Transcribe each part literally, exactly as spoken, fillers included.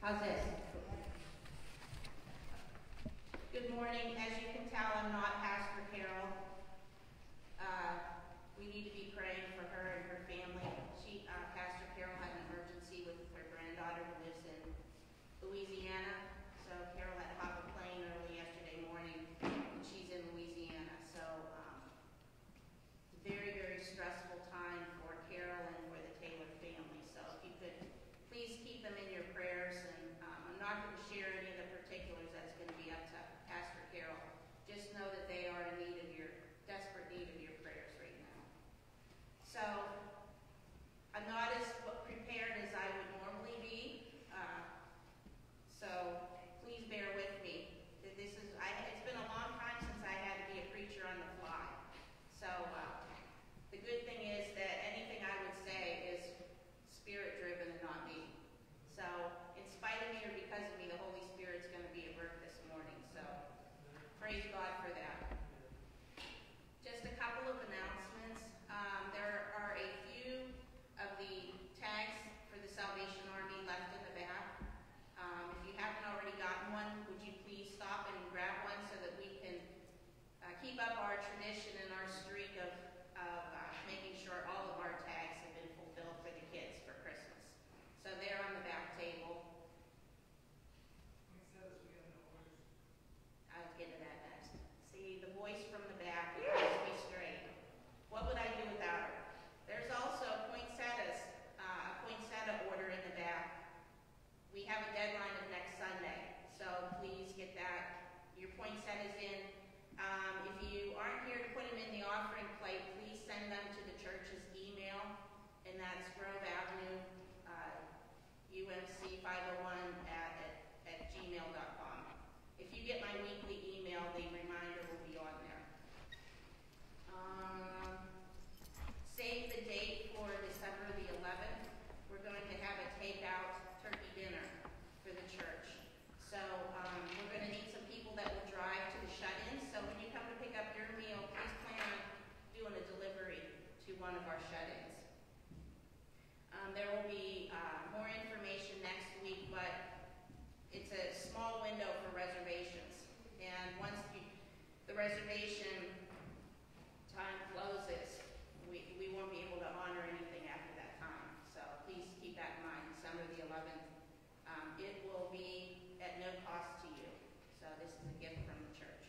How's this? Good morning. As you can tell, I'm not Pastor Carol. Uh, we need to be praying for her and her family. She, uh, Pastor Carol had an emergency with her granddaughter who lives in Louisiana. So Carol had to hop a plane early yesterday morning, and she's in Louisiana. So um, it's a very, very stressful time for Carol and for the Taylor family. So if you could please keep them in your prayers. And um, I'm not going to share any of the particulars. That's going to be up to Pastor Carol. Just know that they are in need of your, desperate need of your prayers right now. So I'm not as prepared as I would normally be. Uh, so please bear with me. This is, I, it's been a long time since I had to be a preacher on the fly. So uh, the good thing is that anything I would say is Spirit-driven and not me. So in spite of me or because of me, the Holy Spirit's going to be at work this morning. So praise God for that. Just a couple of announcements. Um, there are a few of the tags for the Salvation Army left in the back. Um, if you haven't already gotten one, would you please stop and grab one so that we can uh, keep up our tradition and our streak of, of uh, making sure all of our tags have been fulfilled for the kids for Christmas. So they're on the back table. I'll get to that next. See, the voice from the back keeps me straight. What would I do without her? There's also poinsettias, uh, a poinsettia order in the back. We have a deadline of next Sunday, so please get that, your poinsettias in. Um, if you aren't here to put them in the offering plate, please send them to the church's email, and that's Grove Avenue, uh, U M C five oh one at, at, at gmail dot com. If you get my weekly email, the reminder will be on there. Um, save the date for December the eleventh. We're going to have a takeout turkey dinner for the church. So um, we're going to need some people that will drive to the shut-ins. So when you come to pick up your meal, please plan on doing a delivery to one of our shut-ins. Um, there will be uh, more information next week, but it's a small window for reservations. And once you, the reservation time closes, we, we won't be able to honor anything after that time. So please keep that in mind. December the eleventh. Um, it will be at no cost to you. So this is a gift from the church.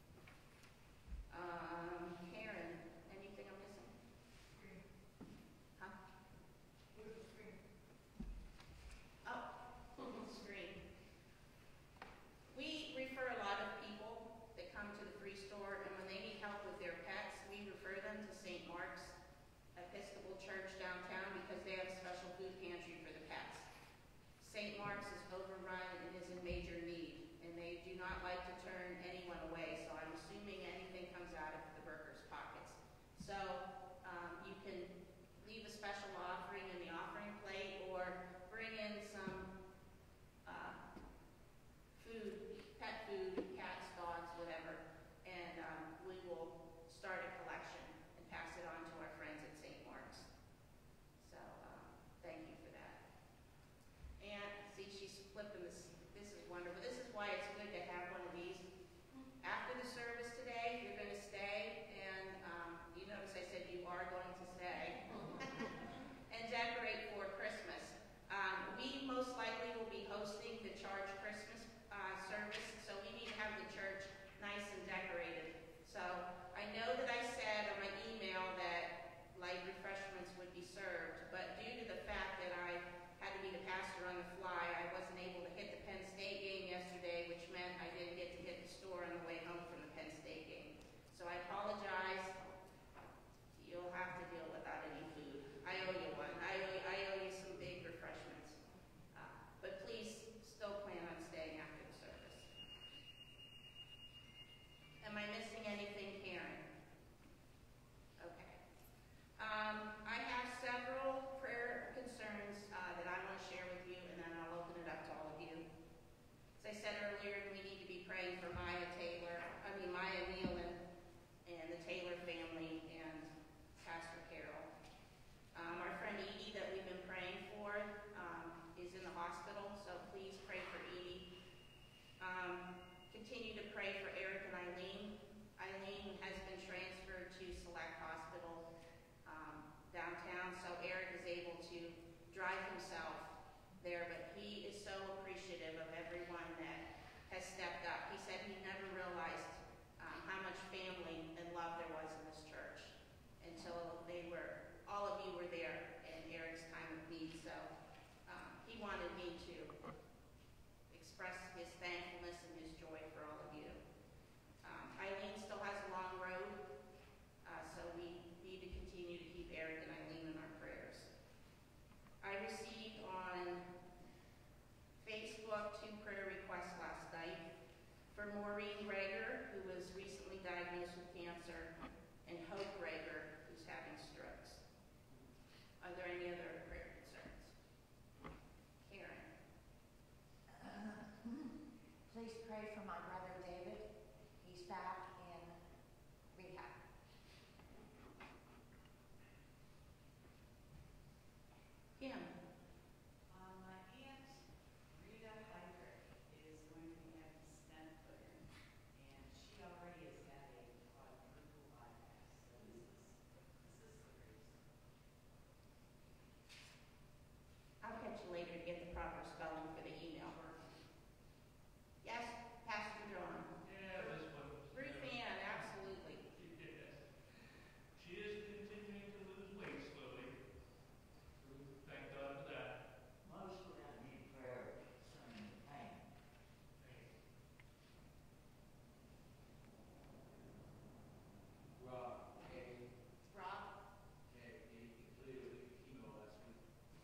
Um, Karen, anything I'm missing? Screen. Huh? Where's the screen? Oh, screen. We refer a lot of people that come to the free store, and when they need help with their pets, we refer them to Saint Mark's Episcopal Church downtown because they have a special food pantry for the pets. Saint Mark's is overrun and is in major need, and they do not like to turn anyone away, so I'm assuming anything comes out of the workers' pockets. So um, you can leave a special offering in the offering plate or bring in some uh, food, pet food, cats, dogs, whatever, and um, we will start a collection and pass it on to our friends at Saint Mark's. So um, thank you for that. And see, she's flipping this. This is wonderful. This is why it's good to have one of these. After the service today, you're going to stay, and um, you notice I said drive himself there, but he is so appreciative of everyone that has stepped up. He said he never realized um, how much family and love there was in this church until they were, all of you were there in Eric's time of need. So um, he wanted me to express his thankfulness and his joy for all of you. Um, Eileen still has a long road, uh, so we need to continue to keep Eric and Eileen in our prayers. I received on Facebook two prayer requests last night for Maureen Rager, who was recently diagnosed with cancer, and Hope Rager, who's having strokes. Are there any other prayer concerns? Karen? Uh, please pray for my brother David. He's back in rehab. Kim? Um, my aunt, Rita Heidrich, is going to have a stent put in, and she already has had a quadruple bypass, so this is, this is serious. I'll catch you later to get the proper spelling for the email. Yes, Pastor John? Yeah, this one. Ruth Ann, absolutely. She did. She is continuing to lose weight slowly. Thank God for that. Most of them need prayer concerning the pain. Rob, Katie, Rob? Katie completed chemo last week.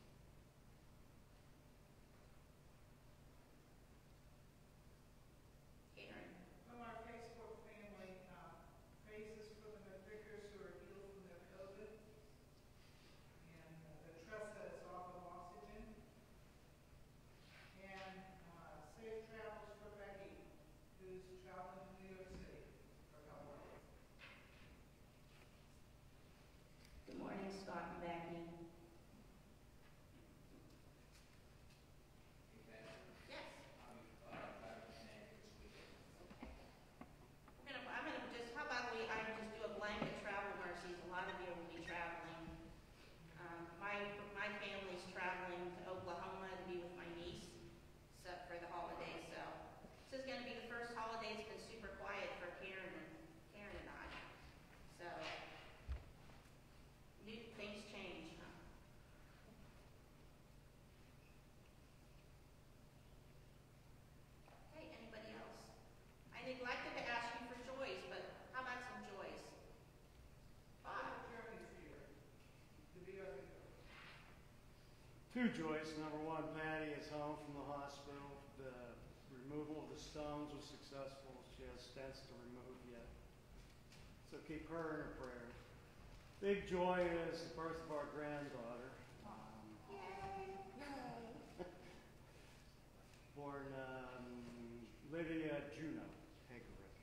Karen? From our Facebook family, uh, praises for the McVickers who are healed from their COVID. And uh, the Tressa is off of oxygen. And uh, safe travels for Becky, who's traveling to New York City for a couple of days. Good morning, Scott and Becky. Hey, Pastor, Yes. I'll be, uh, back in Connecticut this weekend. We're gonna, I'm gonna just, how about we, I just do a blanket travel mercies, a lot of you will be traveling. Um, my, my family's traveling to Oklahoma to be with my niece, so, for the holidays, so. This is gonna be the first holiday, it's been super quiet for Karen and, Karen and I, so. New, things change, huh? Okay, anybody else? I neglected to ask you for joys, but how about some joys? Bob? Jeremy's here to be our leader. Two joys. Number one, Patty is home from the hospital. The removal of the stones was successful. She has stents to remove yet. So keep her in her prayers. Big joy is the birth of our granddaughter. Um, born um, Lydia Juno Hegerick.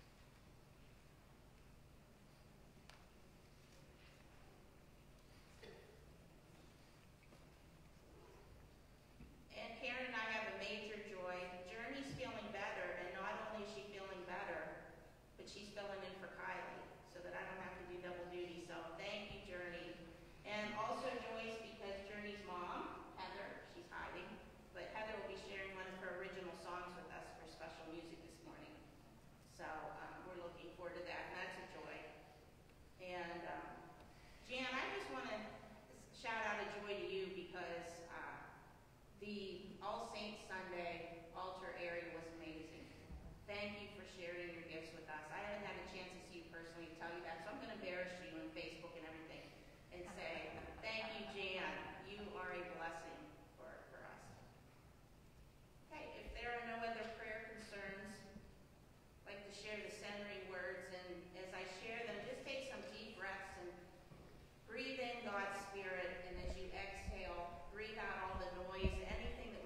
And Karen and I have a major joy. Journey's feeling better, and not only is she feeling better, but she's filling in for Kylie, so that I don't have to do double duty. So thank you, Journey. And also Joyce, because Journey's mom, Heather, she's hiding, but Heather will be sharing one of her original songs with us for special music this morning. So um, we're looking forward to that, and that's a joy. And um, Jan, I just want to shout out a joy to you because uh, the All Saints Sunday altar area was amazing. Thank you for sharing your gifts with us. I haven't had a chance to see you personally to tell you that, so I'm going to embarrass you on Facebook and everything and say, thank you, Jan. You are a blessing for, for us. Okay, if there are no other prayer concerns, I'd like to share the centering words, and as I share them, just take some deep breaths and breathe in God's Spirit, and as you exhale, breathe out all the noise, anything that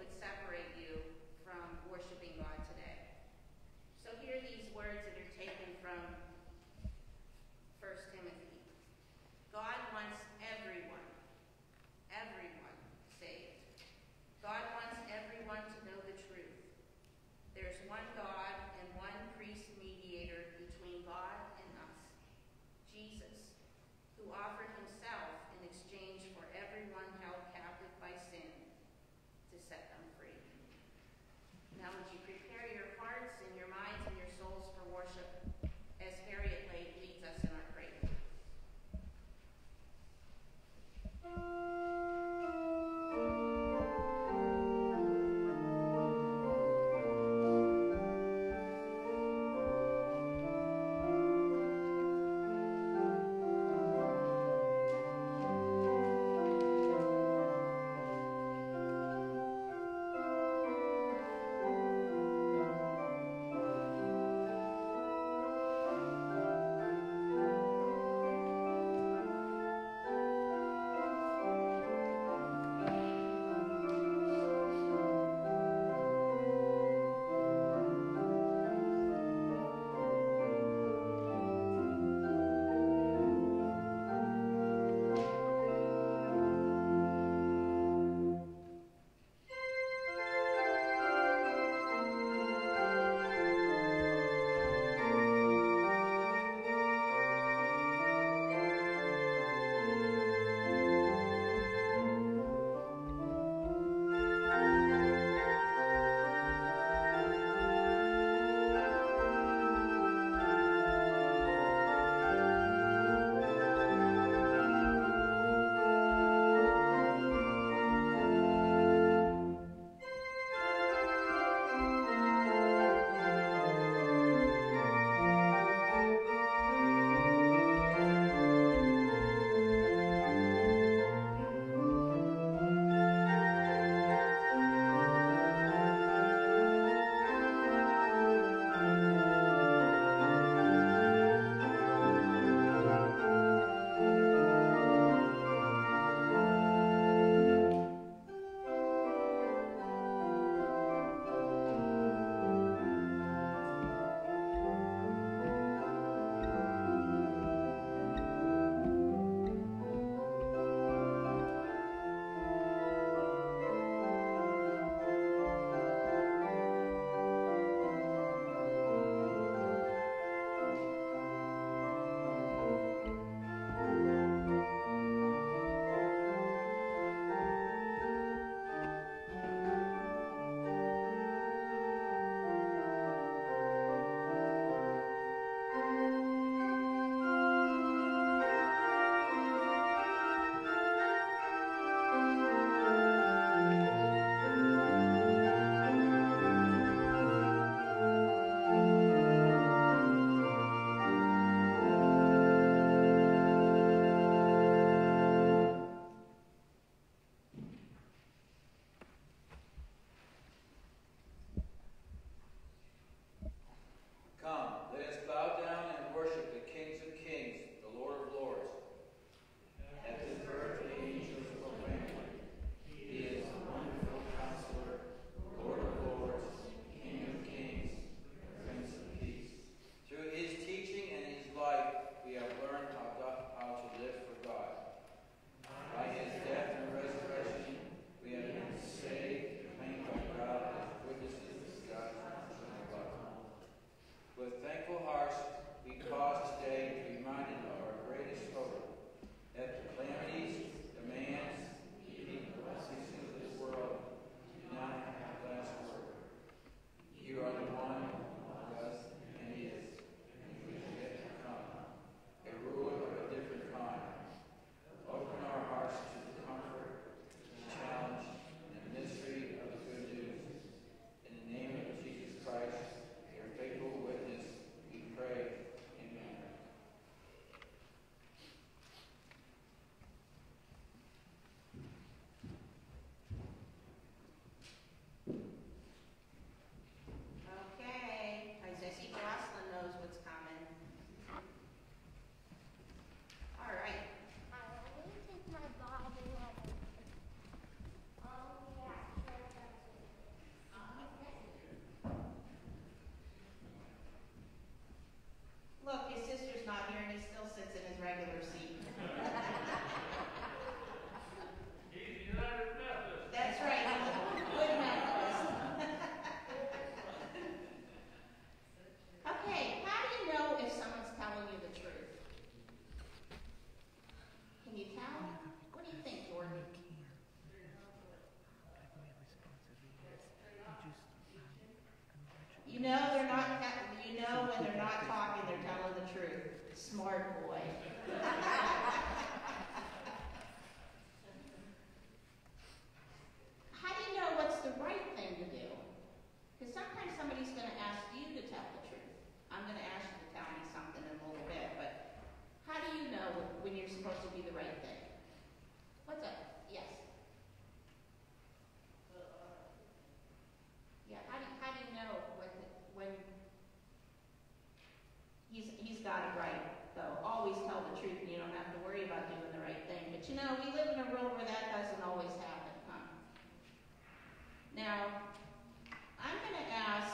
Now, I'm gonna ask,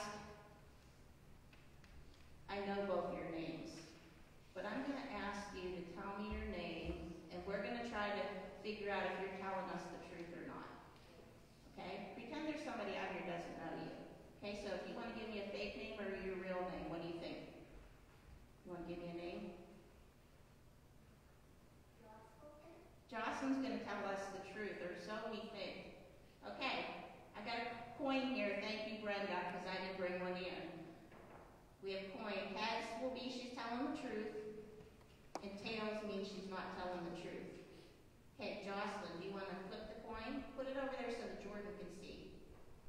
I know both your names, but I'm gonna ask you to tell me your name, and we're gonna try to figure out if you're telling us the truth or not. Okay? Pretend there's somebody out here who doesn't know you. Okay, so if you want to give me a fake name or your real name, what do you think? You want to give me a name? Jocelyn's going to tell us the truth, or so we think. Okay, I got a coin here. Thank you, Brenda, because I didn't bring one in. We have coin. Heads will be she's telling the truth, and tails means she's not telling the truth. Okay, Jocelyn, do you want to flip the coin? Put it over there so that Jordan can see.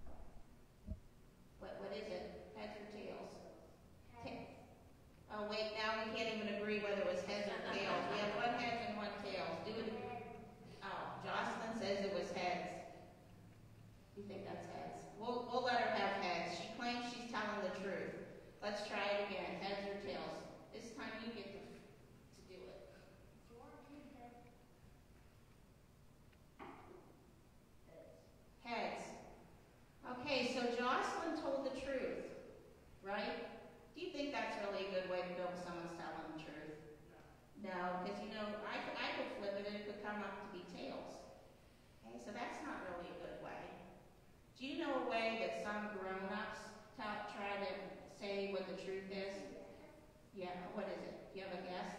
What what is it? Heads or tails? Ta- oh wait, now we can't even agree whether it was heads or tails. We have one heads and one tails. Do it. Oh, Jocelyn says it was heads. You think that's heads? We'll we'll let her have heads. She claims she's telling the truth. Let's try it again. Heads or tails? This time you get to to do it. Heads. Okay, so Jocelyn told the truth, right? Do you think that's really a good way to go if someone's telling the truth? No, because you know, I could, I could flip it and it could come up to be tails. Okay, so that's not really a good way. Do you know a way that some grown-ups tell, try to say what the truth is? Yeah, what is it? Do you have a guess?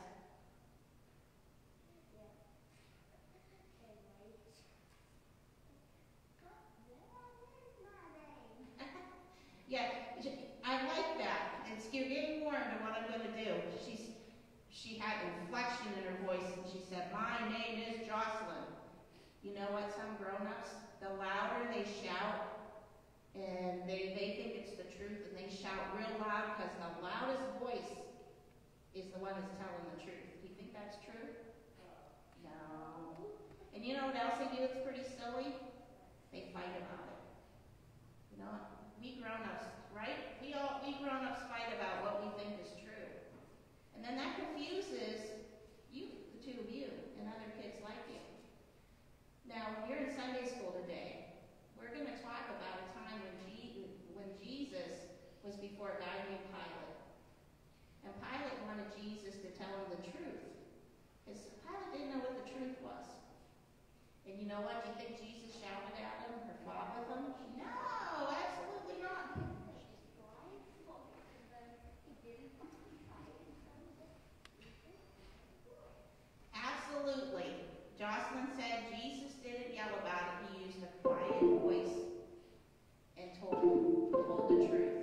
Yeah, I like that. It's, you're getting warned of what I'm going to do. She's, she had inflection in her voice, and she said, "My name is Jocelyn." You know what? Some grown-ups, the louder they shout, and they, they think it's the truth, and they shout real loud because the loudest voice is the one that's telling the truth. Do you think that's true? No. And you know what else they do that's pretty silly? They fight about it. You know what? We grown-ups, right? We all, we grown-ups fight about what we think is true. And then that confuses you, the two of you, and other kids like you. Now, when you're in Sunday school today, we're going to talk about a time when, Je- when Jesus was before a guy named Pilate. And Pilate wanted Jesus to tell him the truth. Because Pilate didn't know what the truth was. And you know what? Do you think Jesus shouted at him or fought with him? No, absolutely not. Absolutely. Jocelyn said Jesus didn't yell about it. He used a quiet voice and told, told the truth.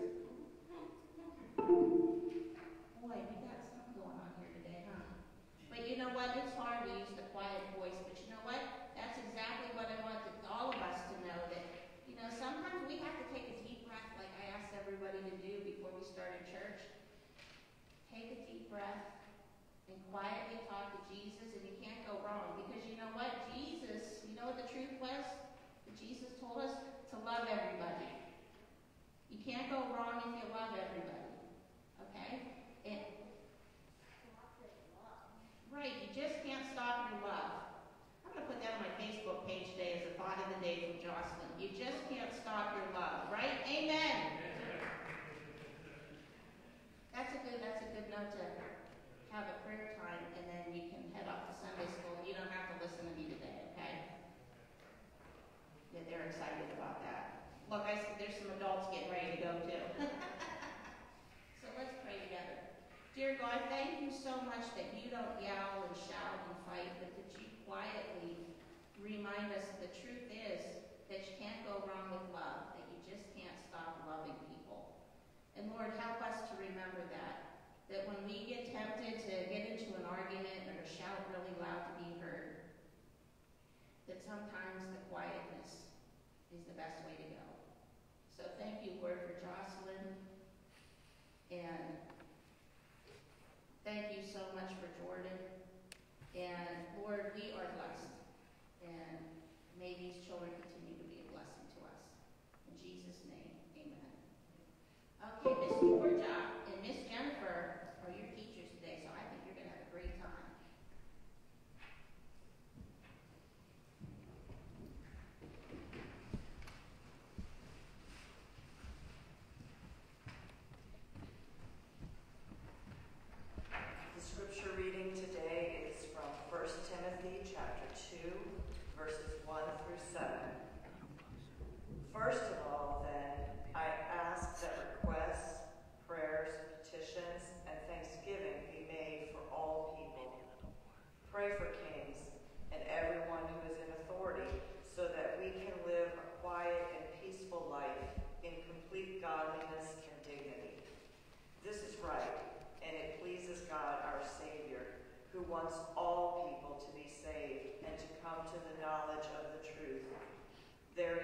Boy, we got something going on here today, huh? But you know what? It's hard to use the quiet voice. But you know what? That's exactly what I want all of us to know. That, you know, sometimes we have to take a deep breath like I asked everybody to do before we started church. Take a deep breath and quietly talk to Jesus, and you can't go wrong. Because you know what? Jesus, you know what the truth was? That Jesus told us to love everybody. You can't go wrong if you love everybody. Okay? And, right, you just can't stop your love. I'm going to put that on my Facebook page today as a thought of the day from Jocelyn. You just can't stop your love, right? Amen. That's a good, that's a good note to have a prayer time, and then you can head off to Sunday school. You don't have to listen to me today, okay? Yeah, they're excited about that. Look, I see there's some adults getting ready to go too. So let's pray together. Dear God, thank you so much that you don't yell and shout and fight, but that you quietly remind us that the truth is that you can't go wrong with love, that you just can't stop loving people. And Lord, help us to remember that, that when we get tempted to get into an argument or shout really loud to be heard, that sometimes the quietness is the best way to go. So thank you, Lord, for Jocelyn, and thank you so much for Jordan. And Lord, we are blessed, and may these children continue to be a blessing to us. In Jesus' name, amen. Okay, Miss Georgia and Miss Jennifer are your teachers today, so I think you're going to have a great time.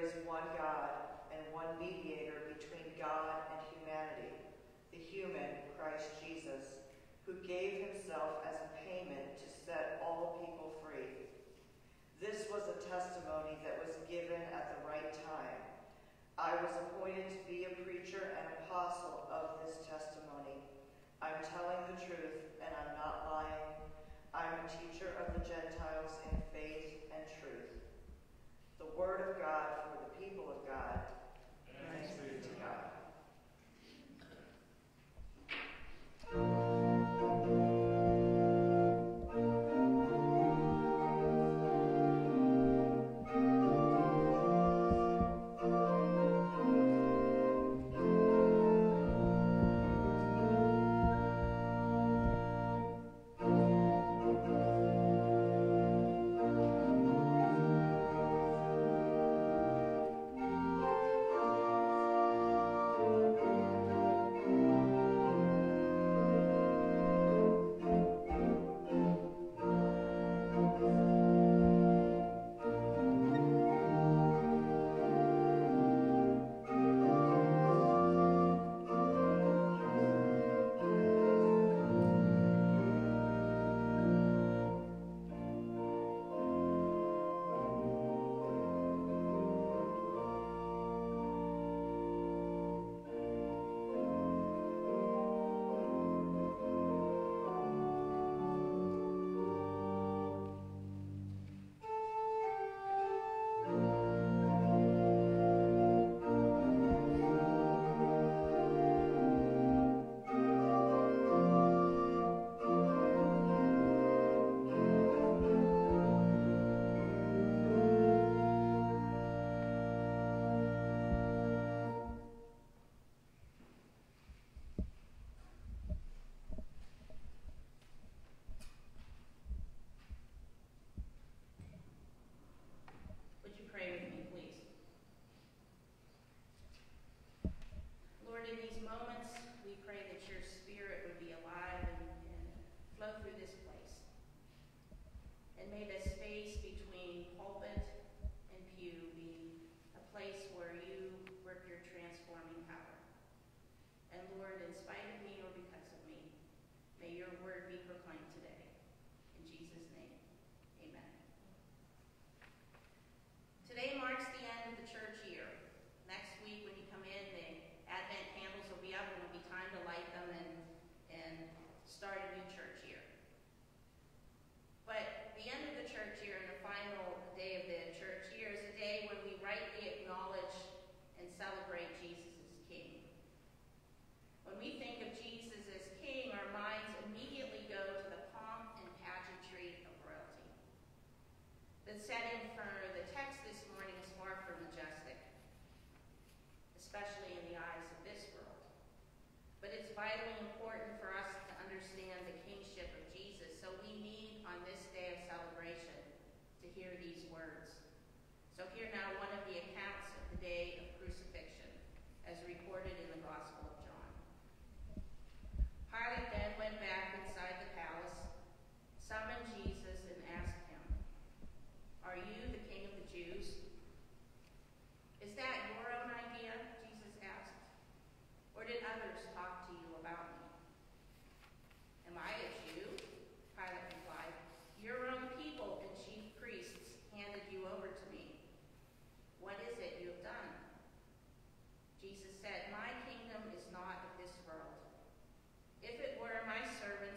is one God and one mediator between God and humanity, the human Christ Jesus, who gave himself as a payment to set all people free. This was a testimony that was given at the right time. I was appointed to be a preacher and apostle of this testimony. I'm telling the truth, and I'm not lying. I'm a teacher of the Gentiles in faith and truth. The word of God for the people of God. Thanks be to God. Would you pray with me, please? Lord, in these moments, we pray that your spirit would be alive and, and flow through this place. And may the space between pulpit and pew be a place where you work your transforming power. And Lord, in spite of me or because of me, may your word be proclaimed today. In Jesus' name, amen. Today marks the end of the church year. Next week when you come in, the Advent candles will be up and it'll be time to light them and, and start a new church year. But the end of the church year and the final day of the church year is a day when we rightly acknowledge and celebrate Jesus as King. When we think of Jesus as King, our minds immediately go to the pomp and pageantry of royalty. The setting for the text this morning is far from majestic, especially in the eyes of this world. But it's vitally important for us to understand the kingship of Jesus, so we need, on this day of celebration, to hear these words. So hear now one of the accounts of the day of crucifixion, as recorded in the Gospel of John. Pilate then went back inside the palace, summoned Jesus, and asked him, "Are you the King of the Jews?" "Is that your own idea?" Jesus asked. "Or did others talk to you about me?" "Am I a Jew?" Pilate replied. "Your own people and chief priests handed you over to me. What is it you have done?" Jesus said, "My kingdom is not of this world. If it were, my servants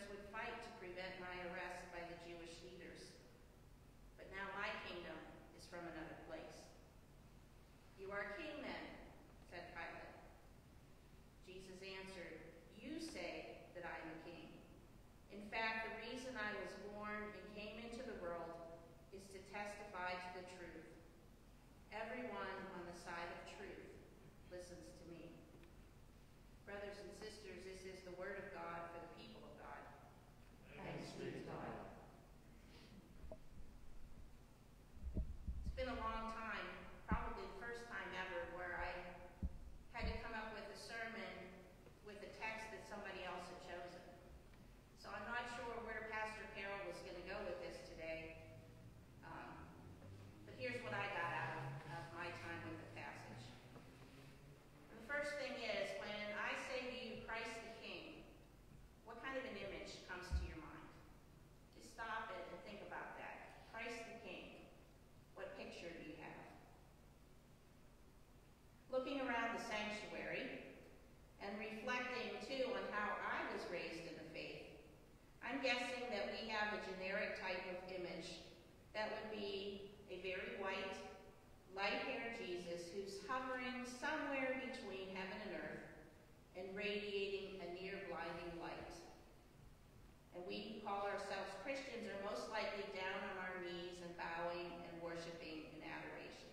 the sanctuary and reflecting too on how I was raised in the faith, I'm guessing that we have a generic type of image that would be a very white, light-haired Jesus who's hovering somewhere between heaven and earth and radiating a near blinding light. And we who call ourselves Christians are most likely down on our knees and bowing and worshiping in adoration.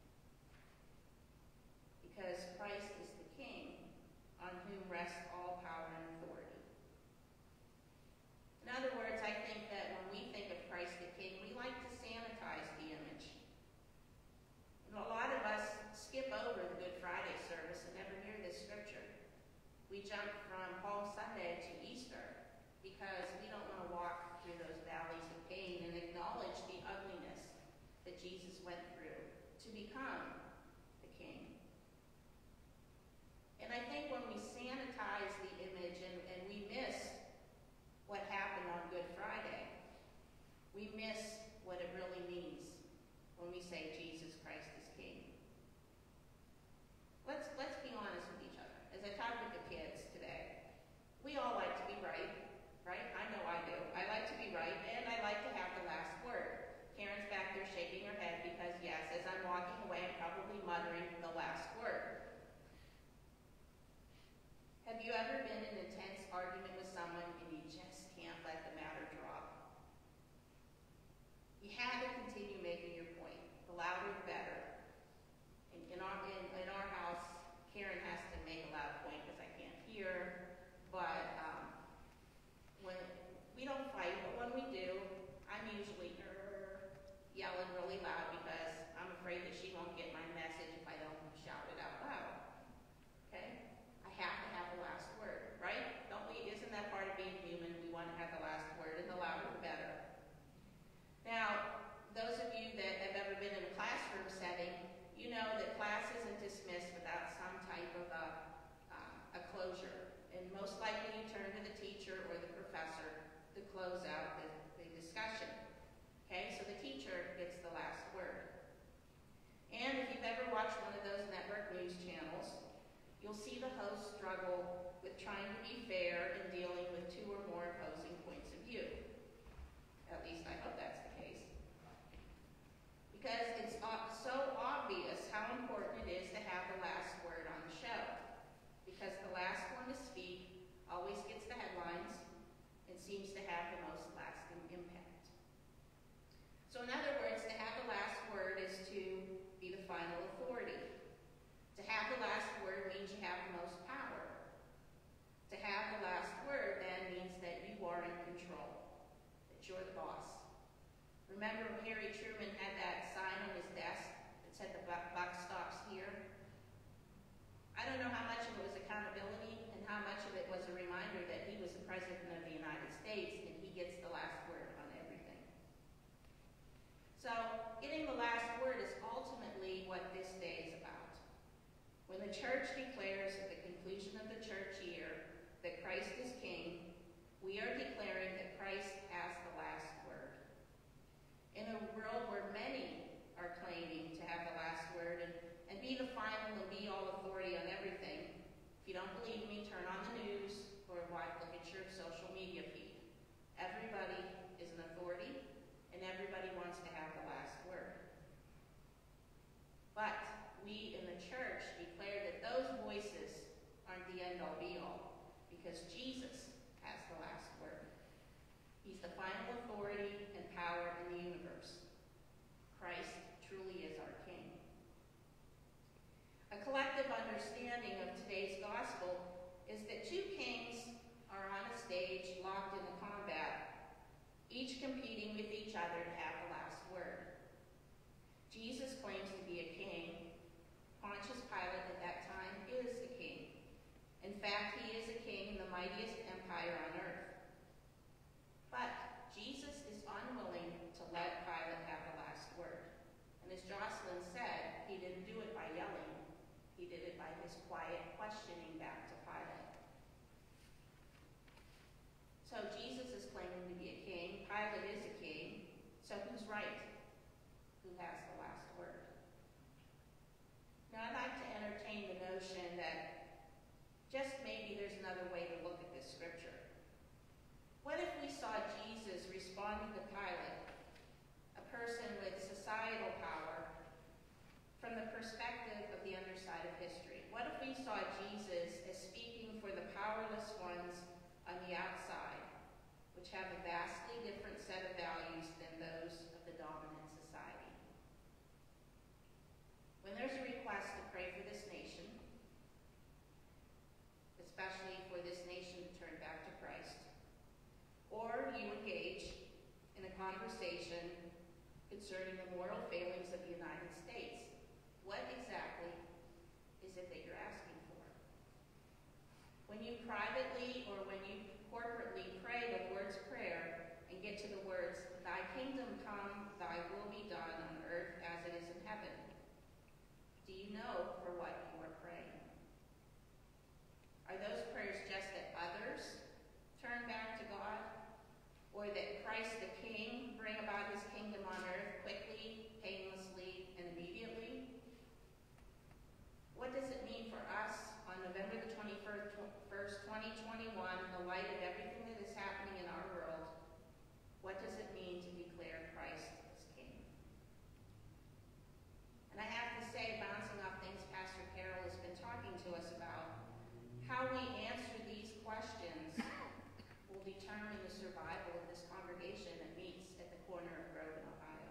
Because Christ is the King on whom rests all power and authority. In other words, I think that when we think of Christ the King, we like to sanitize the image. And a lot of us skip over the Good Friday service and never hear this scripture. We jump from Palm Sunday to Easter because we don't want to walk through those valleys of pain and acknowledge the ugliness that Jesus went through to become the King. And I think when we sanitize the image and, and we miss what happened on Good Friday, we miss what it really means when we say Jesus Christ is King. Let's, let's be honest with each other. As I talk with the kids today, we all like to be right, right? I know I do. I like to be right, and I like to have the last word. Karen's back there shaking her head because, yes, as I'm walking away, I'm probably muttering the last word. Have you ever been in an intense argument with someone and you just can't let the matter drop? You had to continue making your point. The louder, the better. In, in, our, in, in our house, Karen has to make a loud point because I can't hear. But um, when we don't fight, but when we do, I'm usually er, yelling really loud because I'm afraid that she won't get my message if I don't shout it out loud. Okay? I have to have the last word, right? Don't we? Isn't that part of being human? We want to have the last word, and the louder the better. Now, those of you that have ever been in a classroom setting, you know that class isn't dismissed without some type of a, uh, a closure. And most likely you turn to the teacher or the professor to close out the, the discussion. Okay, so the teacher gets the last word. And if you've ever watched one of those network news channels, you'll see the host struggle with trying to be fair in dealing with two or more opposing points of view. At least I hope that's the case. Because it's so obvious how important it is to have the last word on the show. Because the last one to speak always gets the headlines and seems to have the most lasting impact. So in other words, to have the last word is to be the final authority. To have the last word means you have the most power. To have the last word then means that you are in control, that you're the boss. Remember when Harry Truman had that sign on his desk that said the buck stops here? I don't know how much of it was accountability and how much of it was a reminder that he was the President of the United States and he gets the last word on everything. So getting the last word is ultimately what this day is about. When the church declares at the conclusion of the church year that Christ is King, we are declaring that Christ has the last word. In a world where many are claiming to have the last word and, and be the final and be all authority on everything, if you don't believe me, turn on the news or watch, look at your social media feed. Everybody is an authority and everybody wants to have the last word. But we in the church declare that those voices aren't the end-all be-all because Jesus has the last word. He's the final authority and power in the universe. Christ truly is our King. A collective understanding of today's gospel is that two kings are on a stage locked into combat, each competing with each other to have the last word. Jesus claims to be a king. Pontius Pilate at that time is a king. In fact, he is a king in the mightiest empire on earth. But Jesus is unwilling to let Pilate have the last word. And as Jocelyn said, he didn't do it by yelling. He did it by his quiet questioning back to Pilate. So Jesus is claiming to be a king. Pilate is a king. So who's right? Who has the last word? there's another way to look at this scripture. What if we saw Jesus responding to Pilate, a person with societal power, from the perspective of the underside of history? What if we saw Jesus as speaking for the powerless ones on the outside, which have a vastly different set of values than those of the dominant society? When there's a request to pray for this nation, especially for this nation to turn back to Christ, or you engage in a conversation concerning the moral failings of the United States, what exactly is it that you're asking for? When you privately or when you corporately pray the Lord's Prayer and get to the words, "Thy kingdom come, thy will be done on earth as it is in heaven," do you know for what you are praying? Are those prayers just that others turn back to God, or that Christ the King bring about his kingdom on earth quickly, painlessly, and immediately? What does it mean for us on November the twenty-first, twenty twenty-one, in the light of everything that is happening in our world? What does it mean to declare Christ as King? And I have to say, bouncing off things Pastor Carol has been talking to us about, how we answer these questions will determine the survival of this congregation that meets at the corner of Grove and Ohio.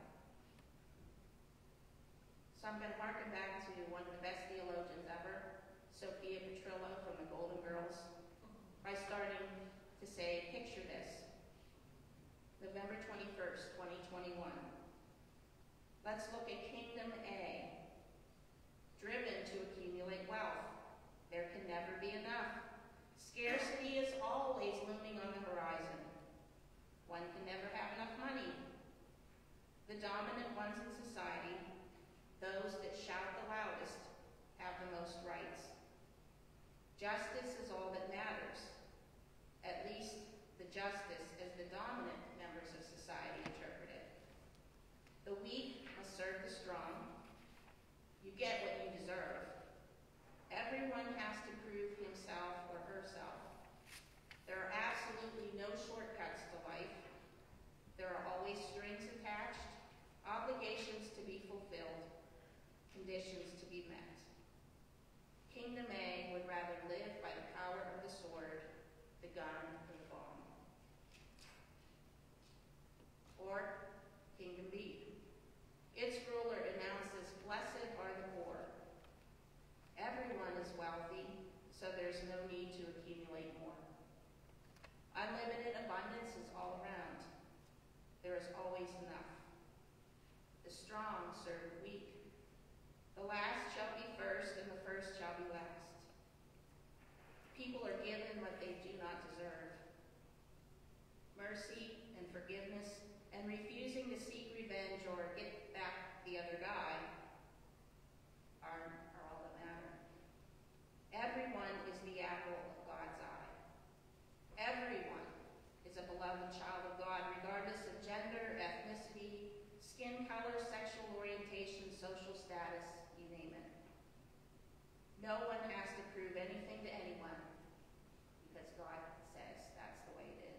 So I'm going to harken back to one of the best theologians ever, Sophia Petrillo from the Golden Girls, by starting to say, picture this. November twenty-first, twenty twenty-one. Let's look at Kingdom A, driven to accumulate wealth. There can never be enough. Scarcity is always looming on the horizon. One can never have enough money. The dominant ones in society, those that shout the loudest, have the most rights. Justice is all that matters, at least the justice as the dominant members of society interpret it. The weak must serve the strong. You get what you deserve. Everyone has to prove himself or herself. There are absolutely no shortcuts to life. There are always strings attached, obligations to be fulfilled, conditions to be met. Kingdom A would rather live by the power of the sword, the gun, and the bomb. Or Kingdom B. Its ruler announces, "Blessed are the poor." Everyone is wealthy, so there's no need to accumulate more. Unlimited abundance is all around. There is always enough. The strong serve the weak. The last shall be first, and the first shall be last. People are given what they do not deserve. Mercy and forgiveness and refusing to seek revenge or get back the other guy are, are all that matter. Everyone is the apple of God's eye. Everyone is a beloved child of God, regardless of gender, ethnicity, skin color, sexual orientation, social status, you name it. No one has to prove anything to anyone because God says that's the way it is.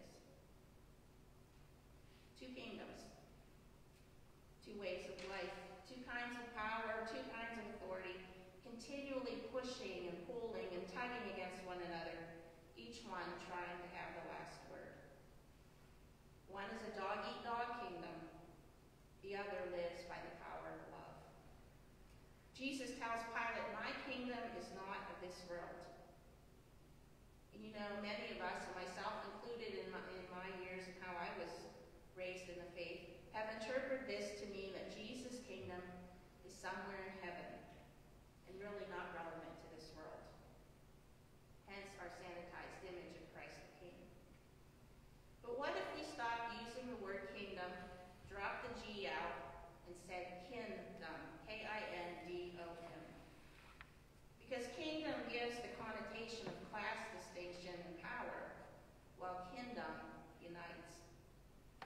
Two kingdoms, two ways of life, two kinds of power, two kinds of authority, continually pushing and pulling and tugging against one another, each one trying to have the last word. One is a dog-eat-dog kingdom. The other lives by the power of love. Jesus tells Pilate, "My kingdom is not of this world." And you know, many of us, and myself included in my, in my years and how I was raised in the faith, have interpreted this to mean that Jesus' kingdom is somewhere in heaven and really not relevant to this world. Hence our sanitized image of Christ the King. But what if we stopped using the word kingdom, dropped the G out, and said kingdom, K I N D O M? Because kingdom gives the connotation of class distinction and power, while kingdom unites.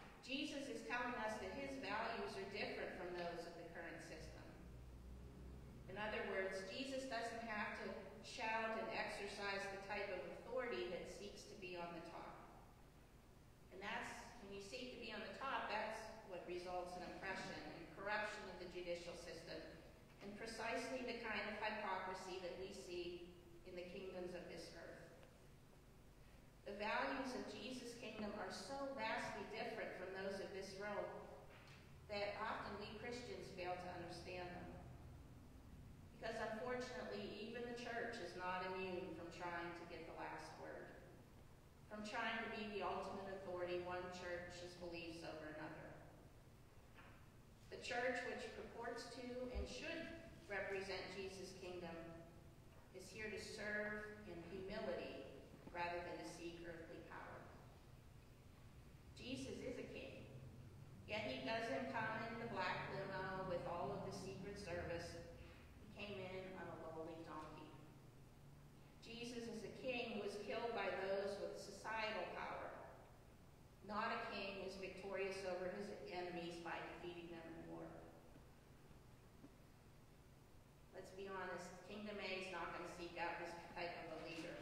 Jesus is telling us that his values are different from those of the current system. judicial system, and precisely the kind of hypocrisy that we see in the kingdoms of this earth. The values of Jesus' kingdom are so vastly different from those of this world that often we Christians fail to understand them. Because unfortunately, even the church is not immune from trying to get the last word, from trying to be the ultimate authority one church's beliefs over another. The church, which purports to and should represent Jesus' kingdom, is here to serve in humility rather than to seek earthly power. Jesus is a king, yet he doesn't come in the black limo with all of the Secret Service. He came in on a lowly donkey. Jesus is a king who was killed by those with societal power, not a king who is victorious over his enemies by defeating them in war. Let's be honest, Kingdom A is not going to seek out this type of a leader.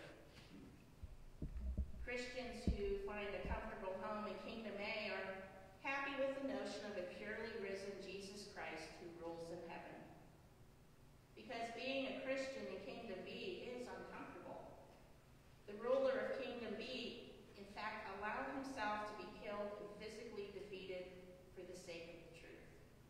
Christians who find a comfortable home in Kingdom A are happy with the notion of a purely risen Jesus Christ who rules in heaven. Because being a Christian in Kingdom B is uncomfortable. The ruler of Kingdom B, in fact, allowed himself to be killed and physically defeated for the sake of the truth.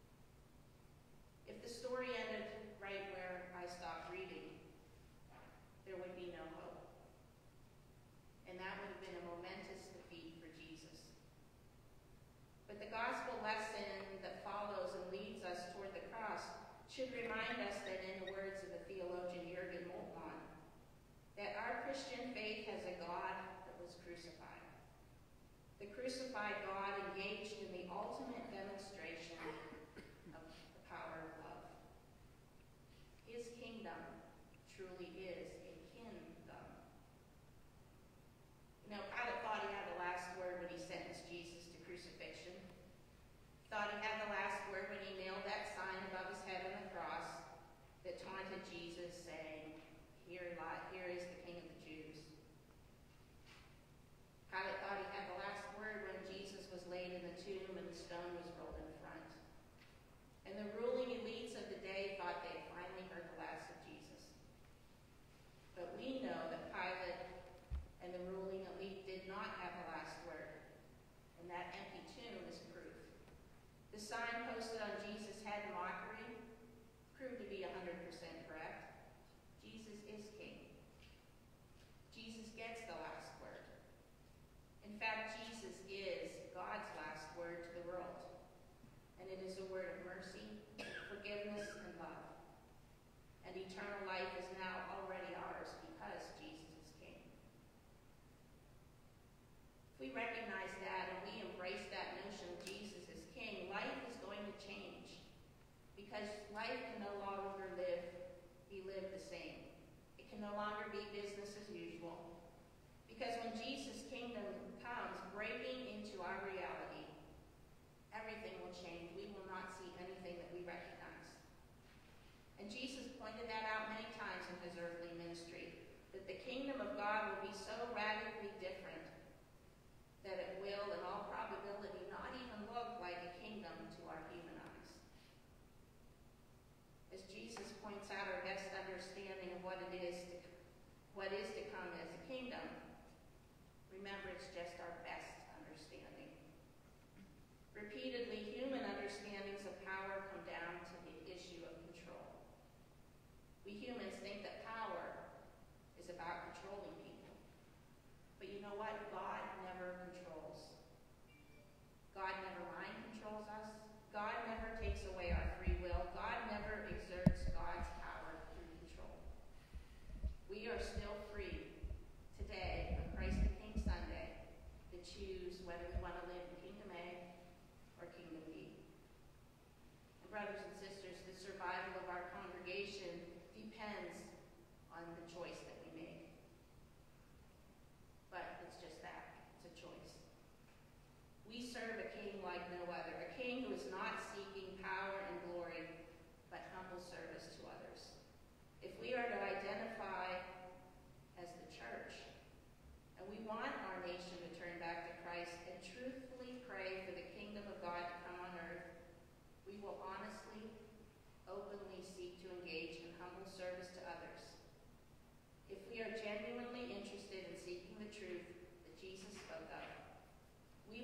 If the story ended right where I stopped reading, there would be no hope. And that would have been a momentous defeat for Jesus. But the gospel lesson that follows and leads us toward the cross should remind us that, in the words of the theologian Jürgen Moltmann, that our Christian faith has a God that was crucified. The crucified God engaged in the ultimate demonstration of the power of love. His kingdom truly is a kingdom. You know, Pilate thought he had the last word when he sentenced Jesus to crucifixion. Thought he had the last word when he nailed that sign above his head on the cross that taunted Jesus, saying, Here, lie, here is the King of the Jews. Pilate thought he had the last word when Jesus was laid in the tomb and the stone was rolled in front. And the ruling elites of the day thought they had finally heard the last of Jesus. But we know that Pilate and the ruling elite did not have the last word, and that empty tomb is proof. The sign posted on Jesus' head, mockery, proved to be one hundred percent correct. Jesus is king. Jesus gets the last word. In fact, Jesus is God's last word to the world. And it is a word of mercy, forgiveness, and love. And eternal life is now already ours because Jesus is king. If we recognize that and we embrace that notion of Jesus as king, life is going to change. Because life can no longer live, be lived the same. It can no longer be business as usual. Because when Jesus' kingdom comes breaking into our reality, everything will change. We will not see anything that we recognize. And Jesus pointed that out many times in his earthly ministry, that the kingdom of God will be so radically different that it will, in all probability, not even look like a kingdom to our human eyes. As Jesus points out our best understanding of what it is to, what is to come as a kingdom, remember, it's just our best understanding. Repeatedly, human understandings of power come down to the issue of control. We humans think that power is about controlling people. But you know what? God never controls. God never mind controls us. God never takes away our free will. God never exerts God's power through control. We are still free today on Christ the King Sunday to choose whether we want to live in Kingdom A or Kingdom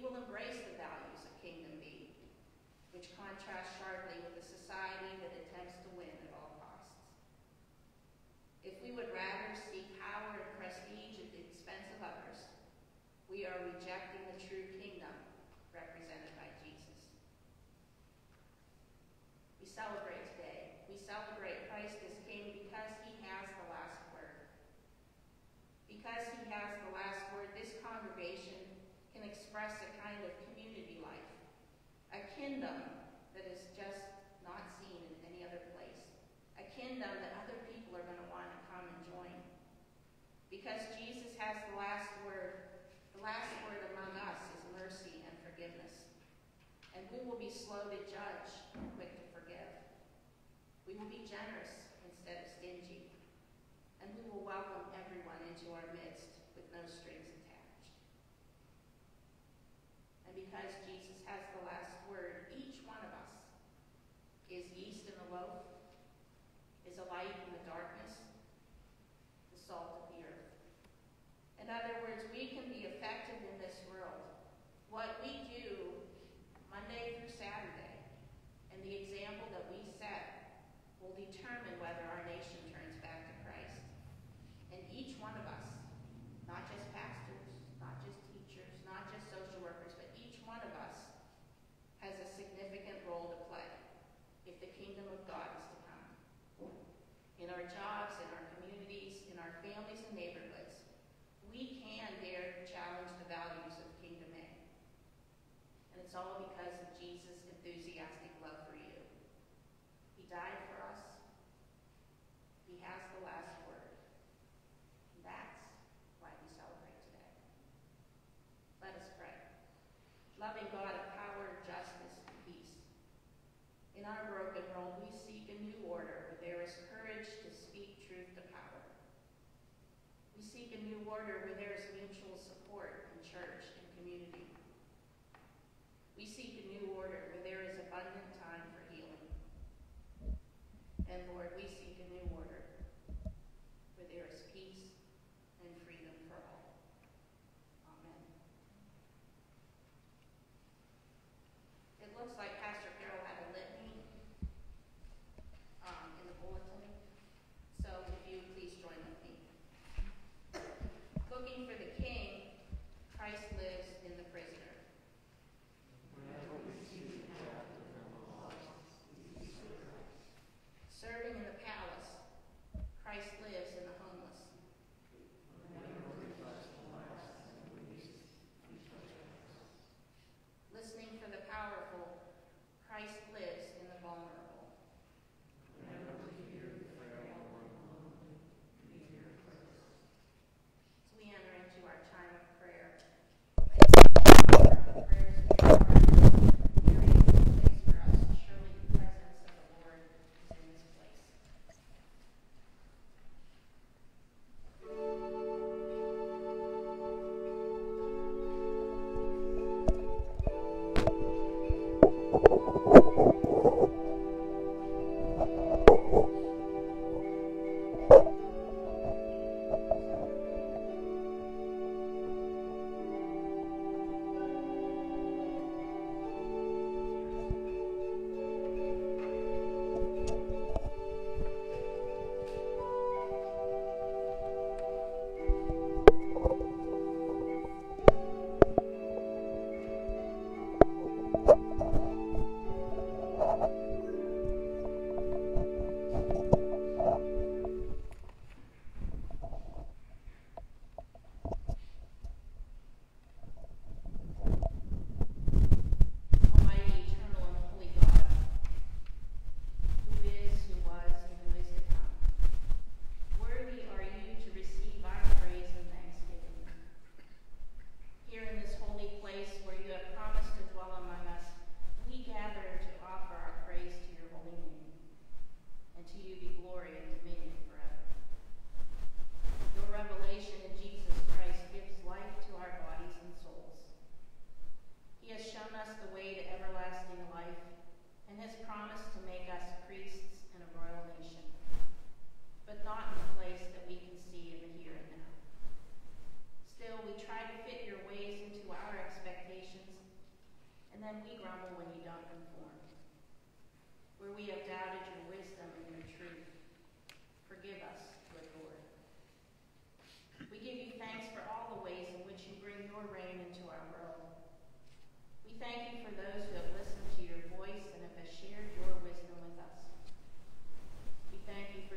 will embrace the values of Kingdom B, which contrast sharply with a society that attempts to win at all costs. If we would rather seek power and prestige at the expense of others, we are rejecting the true kingdom represented by Jesus. We celebrate today. We celebrate Christ as King because he has the last word. Because he has the last word, this congregation can express a kind of community life, a kingdom that is just not seen in any other place, a kingdom that other people are going to want to come and join. Because Jesus has the last word, the last word among us is mercy and forgiveness. And we will be slow to judge and quick to forgive. We will be generous instead of stingy. And we will welcome everyone into our midst with no strings attached. And because Jesus has the last word, each one of us is yeast in the loaf, is a light in the darkness, the salt of the earth. In other words, we can be effective in this world. What we do Monday through Saturday, and the example that we set, will determine whether our nation turns back to Christ. And each one of us, not just pastors, not just teachers, not just social workers, but each one of us has a significant role to play if the kingdom of God is to come. In our jobs, in our communities, in our families and neighborhoods, we can dare to challenge the values of Kingdom A. And it's all because of Jesus' enthusiastic love for you. He died for us. He has the last word. And that's why we celebrate today. Let us pray. Loving God of power, justice, and peace, in our broken world, we seek a new order where there is courage to speak truth to power. We seek a new order where there is mutual support in church and community. We seek a new order where there is abundant time for healing. And Lord, we seek a new order where there is peace and freedom for all. Amen. It looks like Pastor Carol had a litany um, in the bulletin, so if you would please join with me. Looking for the King, Christ lives in the prisoner. Serving in the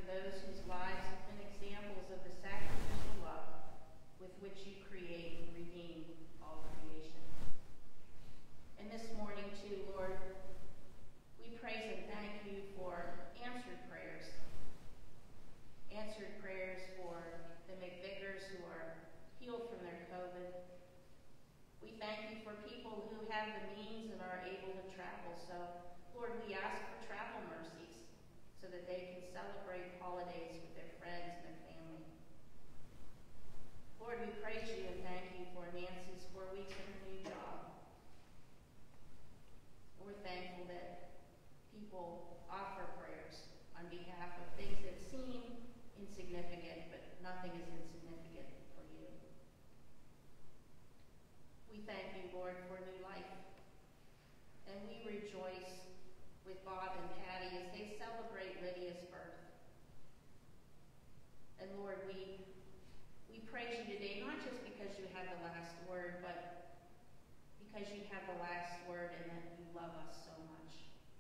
those whose lives have been examples of the sacrificial love with which you create and redeem all creation. And this morning, too, Lord, we praise and thank you for answered prayers. Answered prayers for the McVickers who are healed from their COVID. We thank you for people who have the means and are able to travel. So, Lord, we ask for travel mercies so that they can celebrate holidays with their friends and their family. Lord, we praise you and thank you for Nancy's four weeks in her new job. We're thankful that people offer prayers on behalf of things that seem insignificant, but nothing is insignificant for you. We thank you, Lord, for new life. And we rejoice with Bob and Patty as they celebrate Lydia's birth. And Lord, we, we praise you today, not just because you have the last word, but because you have the last word and that you love us so much.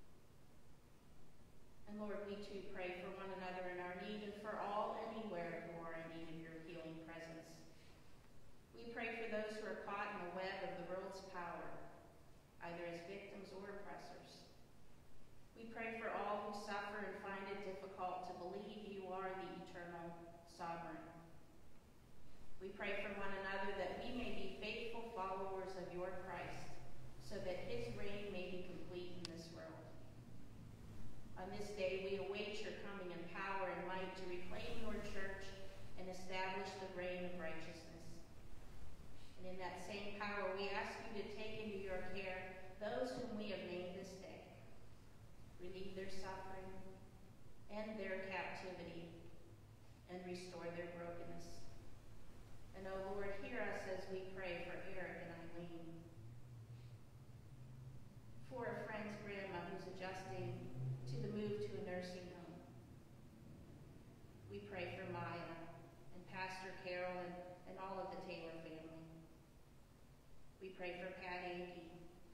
And Lord, we too pray for one another in our need and for all anywhere who are in need of your healing presence. We pray for those who are caught in the web of the world's power, either as victims or oppressors. We pray for all who suffer and find it difficult to believe you are the eternal sovereign. We pray for one another that we may be faithful followers of your Christ, so that his reign may be complete in this world. On this day, we await your coming in power and might to reclaim your church and establish the reign of righteousness. And in that same power, we ask you to take into your care those whom we have named this day. Relieve their suffering, end their captivity, and restore their brokenness. And, oh Lord, hear us as we pray for Eric and Eileen. For a friend's grandma who's adjusting to the move to a nursing home. We pray for Maya and Pastor Carol and, and all of the Taylor family. We pray for Pat Anke.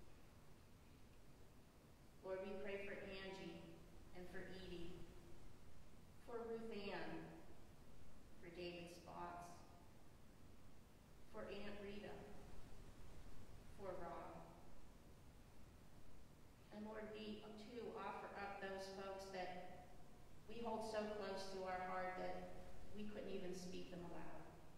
Lord, we pray for Angie and for Edie, for Ruth Ann, for David Spots, for Aunt Rita, for Rob. And Lord, we too offer up those folks that we hold so close to our heart that we couldn't even speak them aloud.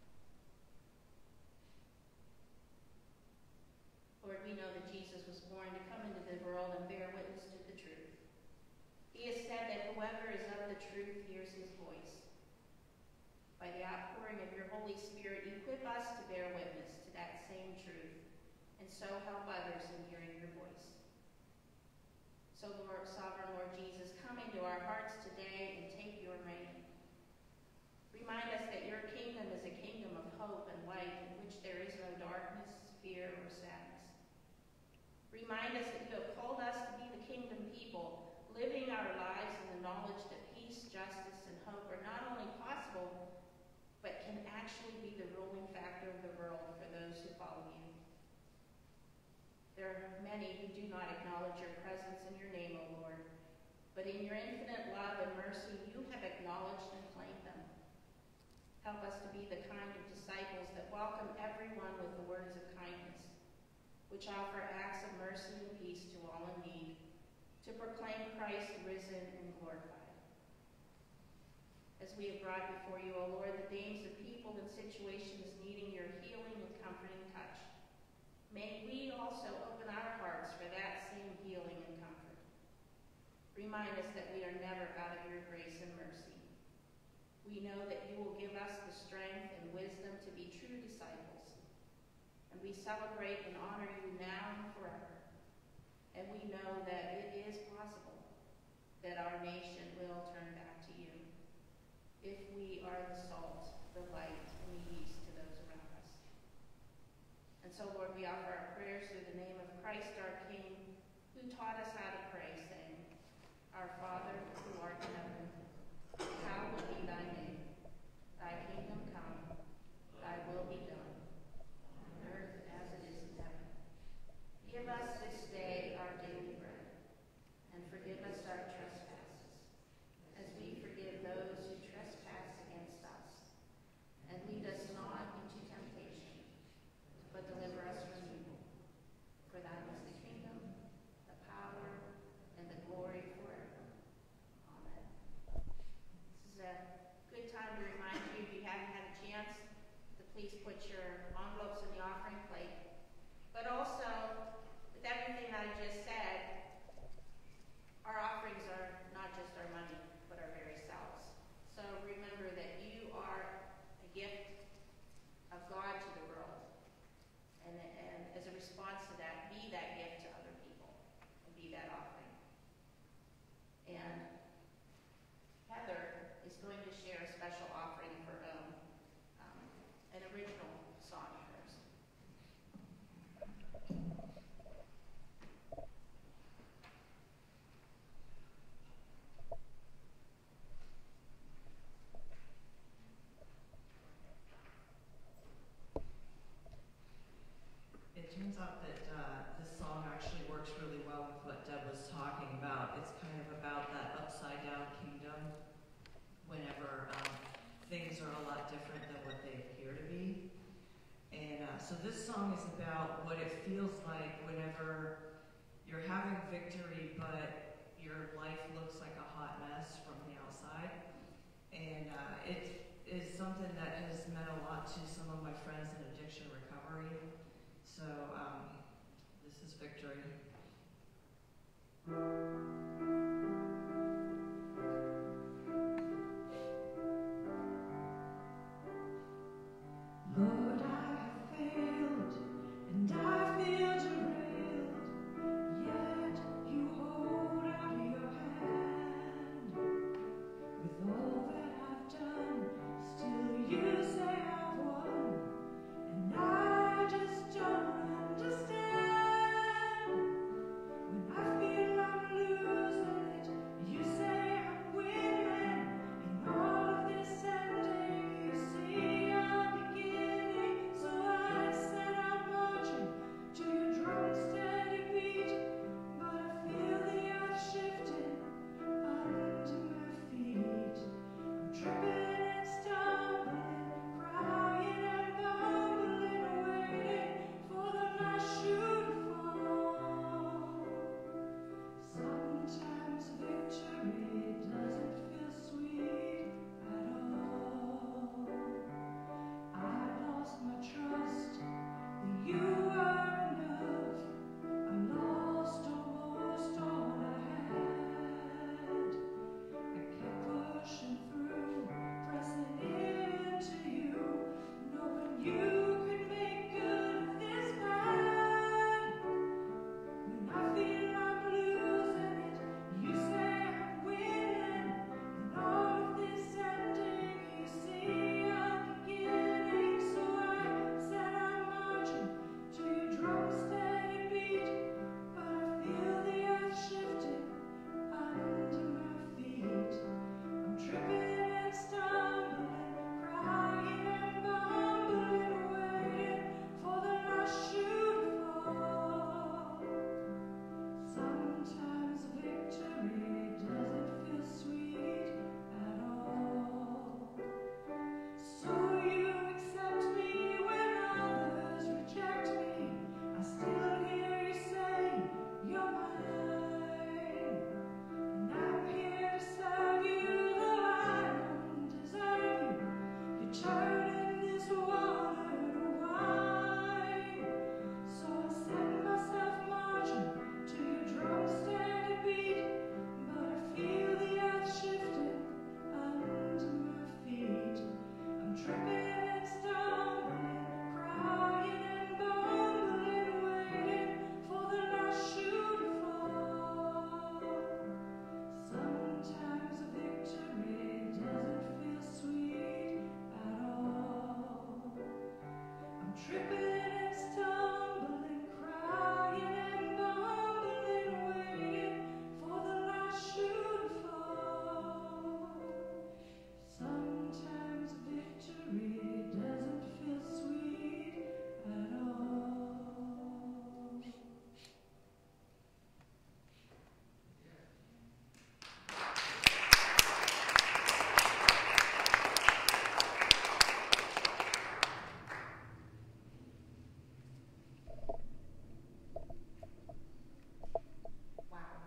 Lord, we know that Jesus was born to come into the world and bear witness to the truth. He has said that whoever is of the truth hears his voice. By the outpouring of your Holy Spirit, equip us to bear witness to that same truth, and so help others in hearing your voice. So, Lord, sovereign Lord Jesus, come into our hearts today and take your reign. Remind us that your kingdom is a kingdom of hope and light in which there is no darkness, fear, or sadness. Remind us that you have called us to be the kingdom people, living our lives in the knowledge that peace, justice, and hope are not only possible, but can actually be the ruling factor of the world for those who follow you. There are many who do not acknowledge your presence in your name, O Lord, but in your infinite love and mercy, you have acknowledged and claimed them. Help us to be the kind of disciples that welcome everyone with the words of kindness, which offer acts of mercy and peace to all in need, to proclaim Christ risen and glorified. As we have brought before you, O Lord, the names of people and situations needing your healing and comforting touch, may we also open our hearts for that same healing and comfort. Remind us that we are never out of your grace and mercy. We know that you will give us the strength and wisdom to be true disciples. And we celebrate and honor you now and forever. And we know that it is possible that our nation will turn back to you if we are the salt, the light, and the yeast to those around us. And so, Lord, we offer our prayers through the name of Christ our King, who taught us how to pray, saying, Our Father, who art in heaven, hallowed be thy name. Thy kingdom come, thy will be done, on earth as it is in heaven. Give us this day our daily bread, and forgive us our trespasses, as we forgive those who please put your envelopes in the offering plate. But also, with everything that I just said, our offerings are not just our money, but our very selves. So remember that you are a gift of God to the world. And, and as a response to that, be that gift to other people. And be that offering. And Heather is going to share a special offering of her own, um, an original song of hers. It turns out that uh, this song actually works really well with what Deb was talking about. It's kind of about that upside down kingdom whenever um, things are a lot different than what they appear to be. And uh, so this song is about what it feels like whenever you're having victory, but your life looks like a hot mess from the outside. And uh, it is something that has meant a lot to some of my friends in addiction recovery. So um, this is Victory. Lord, I have failed, and I feel derailed, yet you hold out your hand. With all that I've done, still you say I've won, and I just don't understand. When I feel I'm losing it, you say I'm winning. In all of this ending, you see I'm beginning. So I said I'm marching to your drum steady beat, but I feel the earth shifting under my feet. I'm tripping and stumbling, crying and bumbling, waiting for the last shoe to fall. Sometimes victory doesn't feel sweet at all. I lost my trust that you were enough. I lost almost all I had. I kept pushing through, pressing into you, knowing you could make good of this bad. When I feel I'm losing it, you say I'm winning. In all of this ending, you see I'm beginning. So I said I'm marching to your drum steady beat, but I feel the earth shifting under my feet. I'm tripping and stumbling, crying and bumbling, waiting for the last shoe to fall. Sometimes victory doesn't feel sweet at all. So you accept me when others reject me. I still hear you say you're mine. And I'm here to serve you, though I don't deserve you. You're turning this water to wine. So I set myself marching to your drum steady beat, but I feel the earth shifting under my feet. I'm tripping and stumbling, crying and bumbling, waiting for the last shoe to fall. Sometimes victory doesn't feel sweet at all. I'm tripping and stumbling, crying and bumbling, waiting for the last shoe to fall. Sometimes victory doesn't feel sweet at all. Wow.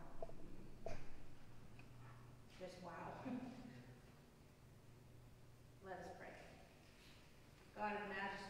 Just wow. Let us pray. God of majesty,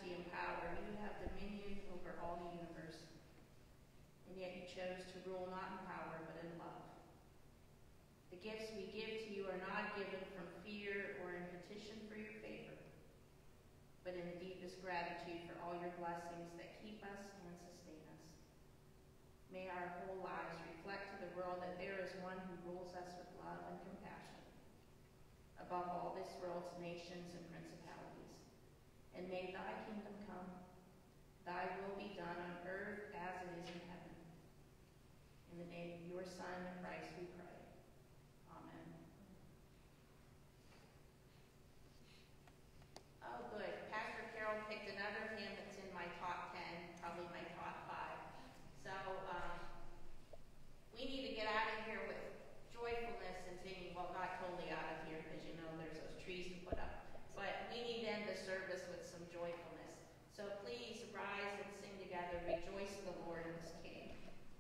yet you chose to rule not in power, but in love. The gifts we give to you are not given from fear or in petition for your favor, but in the deepest gratitude for all your blessings that keep us and sustain us. May our whole lives reflect to the world that there is one who rules us with love and compassion above all this world's nations and principalities. And may thy kingdom come, thy will be done on earth as it is in heaven. In the name of your Son, Christ, we pray. Amen. Oh, good. Pastor Carol picked another hymn that's in my top ten, probably my top five. So um, we need to get out of here with joyfulness and singing. Well, not totally out of here, because you know there's those trees to put up. But we need to end the service with some joyfulness. So please rise and sing together. Rejoice the Lord is King.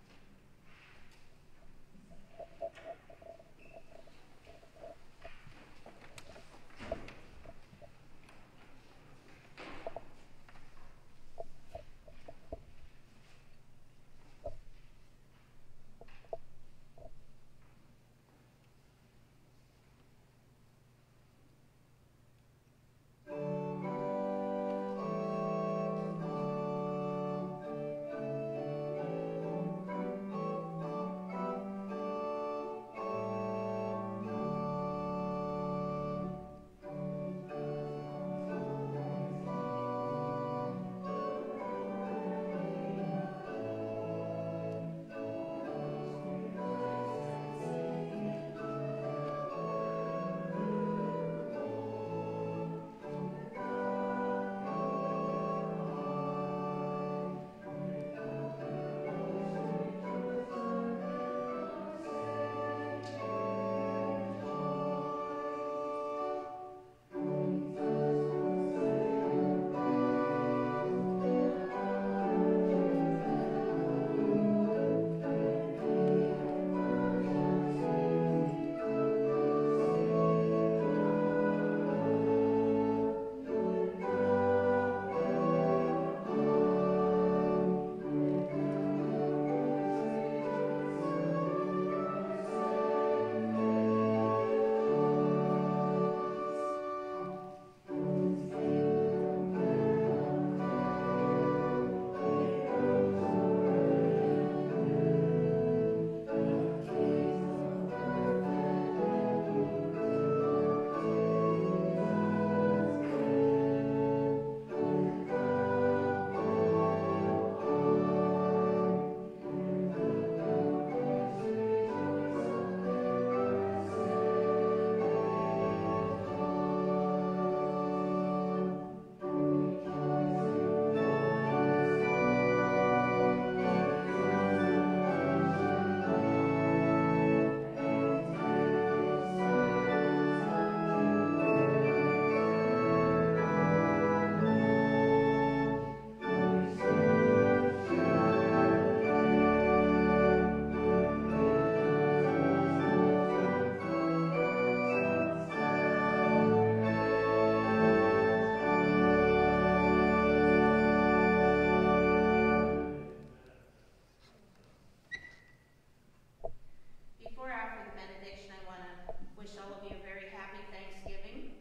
Before I offer the benediction, I want to wish all of you a very happy Thanksgiving.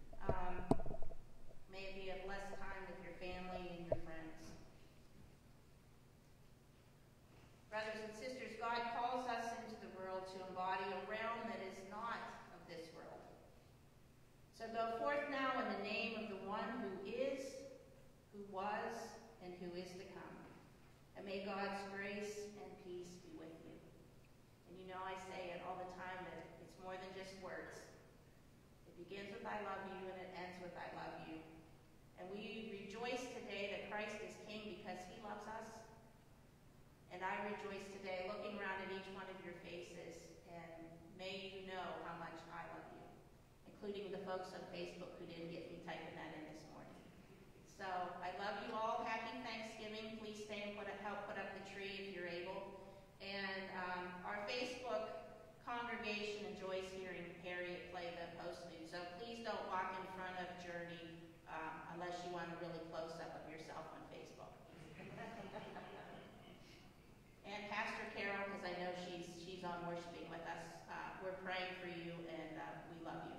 Um, may it be a blessed time with your family and your friends. Brothers and sisters, God calls us into the world to embody a realm that is not of this world. So go forth now in the name of the one who is, who was, and who is to come. And may God's grace and peace be with you. And you know I say it all the time that it's more than just words. It begins with I love you and it ends with I love you. And we rejoice today that Christ is King because he loves us. And I rejoice today looking around at each one of your faces, and may you know how much I love you, including the folks on Facebook who didn't get me typing that in this morning. So I love you all. Happy Thanksgiving. Please stay and put up, help put up the tree if you're able. And um, our Facebook congregation enjoys hearing Harriet play the postlude. So please don't walk in front of Journey um, unless you want a really close up of yourself on Facebook. And because I know she's, she's on worshiping with us. Uh, we're praying for you, and uh, we love you.